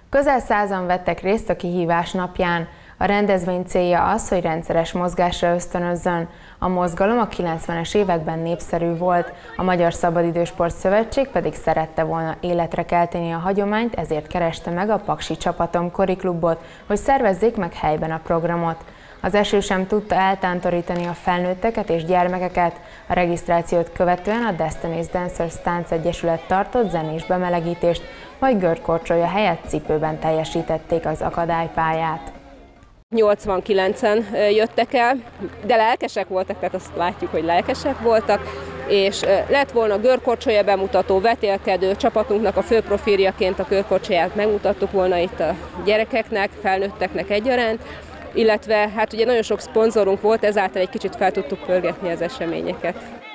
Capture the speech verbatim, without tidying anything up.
Közel százan vettek részt a kihívás napján. A rendezvény célja az, hogy rendszeres mozgásra ösztönözzön. A mozgalom a kilencvenes években népszerű volt, a Magyar Szabadidősport Szövetség pedig szerette volna életre kelteni a hagyományt, ezért kereste meg a Paksi Csapatom Kori Klubot, hogy szervezzék meg helyben a programot. Az eső sem tudta eltántorítani a felnőtteket és gyermekeket. A regisztrációt követően a Destiny's Dancers Táncegyesület tartott zenés bemelegítést, majd görkorcsolya helyett cipőben teljesítették az akadálypályát. nyolcvankilencen jöttek el, de lelkesek voltak, tehát azt látjuk, hogy lelkesek voltak, és lett volna görkorcsolya bemutató, vetélkedő, csapatunknak a fő profiljaként a görkorcsolyát megmutattuk volna itt a gyerekeknek, felnőtteknek egyaránt, illetve hát ugye nagyon sok szponzorunk volt, ezáltal egy kicsit fel tudtuk pörgetni az eseményeket.